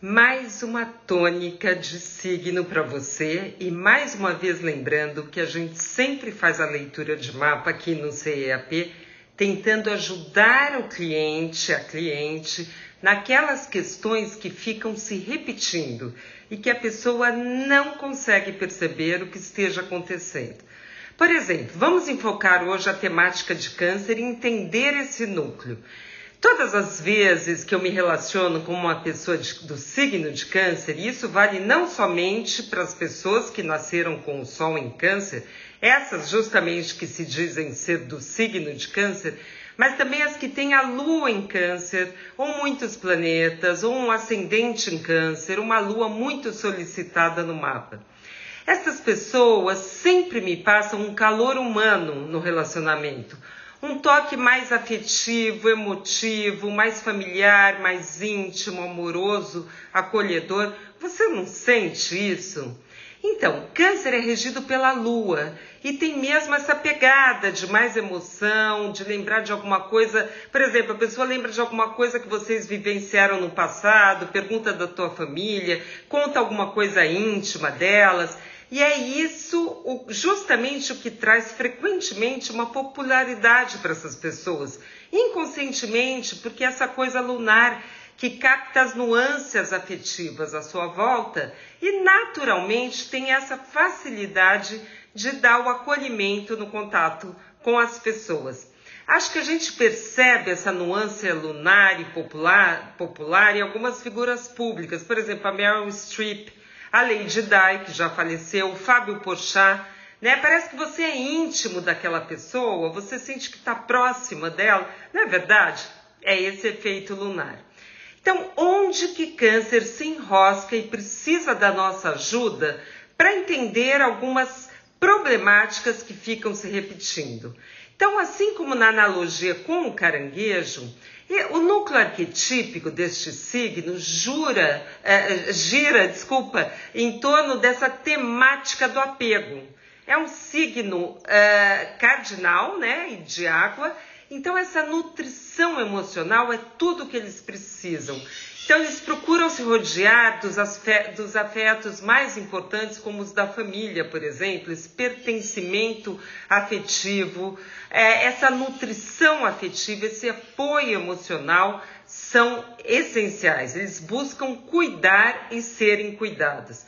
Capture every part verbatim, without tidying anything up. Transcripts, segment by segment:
Mais uma tônica de signo para você e mais uma vez lembrando que a gente sempre faz a leitura de mapa aqui no C E A P, tentando ajudar o cliente, a cliente, naquelas questões que ficam se repetindo e que a pessoa não consegue perceber o que esteja acontecendo. Por exemplo, vamos enfocar hoje a temática de câncer e entender esse núcleo. Todas as vezes que eu me relaciono com uma pessoa de, do signo de câncer, e isso vale não somente para as pessoas que nasceram com o sol em câncer, essas justamente que se dizem ser do signo de câncer, mas também as que têm a lua em câncer, ou muitos planetas, ou um ascendente em câncer, uma lua muito solicitada no mapa. Essas pessoas sempre me passam um calor humano no relacionamento, um toque mais afetivo, emotivo, mais familiar, mais íntimo, amoroso, acolhedor. Você não sente isso? Então, câncer é regido pela lua e tem mesmo essa pegada de mais emoção, de lembrar de alguma coisa. Por exemplo, a pessoa lembra de alguma coisa que vocês vivenciaram no passado, pergunta da tua família, conta alguma coisa íntima delas. E é isso justamente o que traz frequentemente uma popularidade para essas pessoas, inconscientemente, porque essa coisa lunar que capta as nuances afetivas à sua volta e naturalmente tem essa facilidade de dar o acolhimento no contato com as pessoas. Acho que a gente percebe essa nuance lunar e popular, popular em algumas figuras públicas, por exemplo, a Meryl Streep, a Lady Di, que já faleceu, o Fábio Porchat, né? Parece que você é íntimo daquela pessoa, você sente que está próxima dela, não é verdade? É esse efeito lunar. Então, onde que câncer se enrosca e precisa da nossa ajuda para entender algumas problemáticas que ficam se repetindo? Então, assim como na analogia com o caranguejo, o núcleo arquetípico deste signo jura, eh, gira desculpa, em torno dessa temática do apego. É um signo eh, cardinal, né, e de água, então essa nutrição emocional é tudo que eles precisam. Então eles procuram se rodear dos, dos afetos mais importantes, como os da família, por exemplo, esse pertencimento afetivo, é, essa nutrição afetiva, esse apoio emocional são essenciais. Eles buscam cuidar e serem cuidados.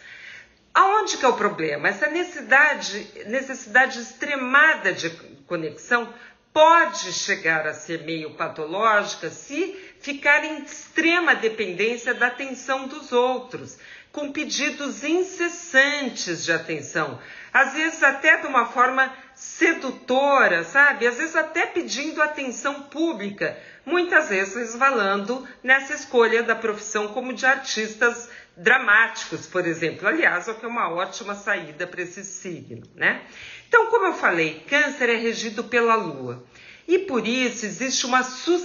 Aonde que é o problema? Essa necessidade, necessidade extremada de conexão pode chegar a ser meio patológica se ficar em extrema dependência da atenção dos outros, com pedidos incessantes de atenção, às vezes até de uma forma sedutora, sabe? Às vezes até pedindo atenção pública, muitas vezes resvalando nessa escolha da profissão como de artistas dramáticos, por exemplo. Aliás, o que é uma ótima saída para esse signo, né? Então, como eu falei, câncer é regido pela lua. E por isso existe uma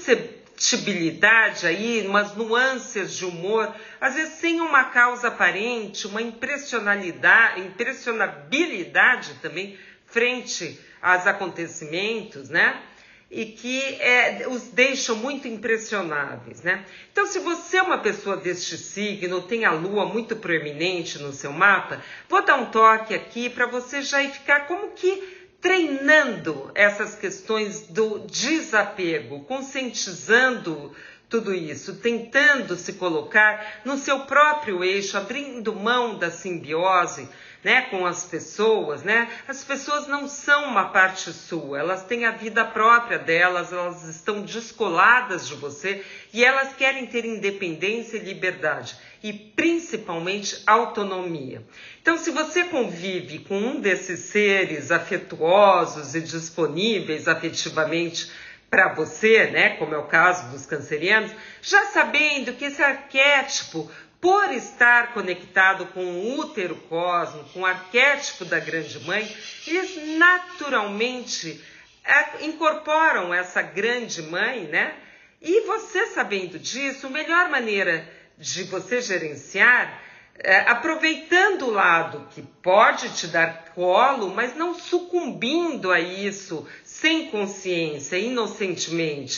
susceptibilidade aí, umas nuances de humor, às vezes sem uma causa aparente, uma impressionalidade, impressionabilidade também frente aos acontecimentos, né? E que é, os deixam muito impressionáveis, né? Então, se você é uma pessoa deste signo, tem a lua muito proeminente no seu mapa, vou dar um toque aqui para você já ir ficar como que treinando essas questões do desapego, conscientizando tudo isso, tentando se colocar no seu próprio eixo, abrindo mão da simbiose, né, com as pessoas, né? As pessoas não são uma parte sua, elas têm a vida própria delas, elas estão descoladas de você e elas querem ter independência e liberdade e principalmente autonomia. Então, se você convive com um desses seres afetuosos e disponíveis afetivamente para você, né, como é o caso dos cancerianos, já sabendo que esse arquétipo, por estar conectado com o útero cósmico, com o arquétipo da grande mãe, eles naturalmente é, incorporam essa grande mãe, né? E você sabendo disso, a melhor maneira de você gerenciar, é, aproveitando o lado que pode te dar colo, mas não sucumbindo a isso sem consciência, inocentemente.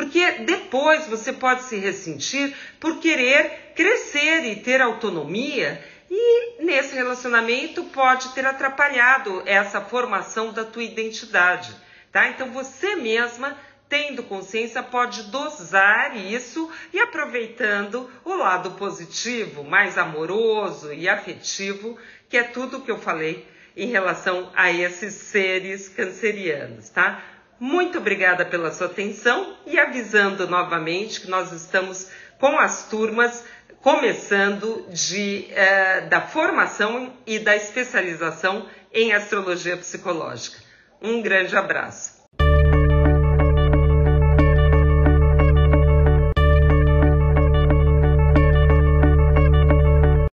Porque depois você pode se ressentir por querer crescer e ter autonomia, e nesse relacionamento pode ter atrapalhado essa formação da tua identidade, tá? Então você mesma, tendo consciência, pode dosar isso e aproveitando o lado positivo, mais amoroso e afetivo, que é tudo o que eu falei em relação a esses seres cancerianos, tá? Muito obrigada pela sua atenção e avisando novamente que nós estamos com as turmas começando de, eh, da formação e da especialização em astrologia psicológica. Um grande abraço.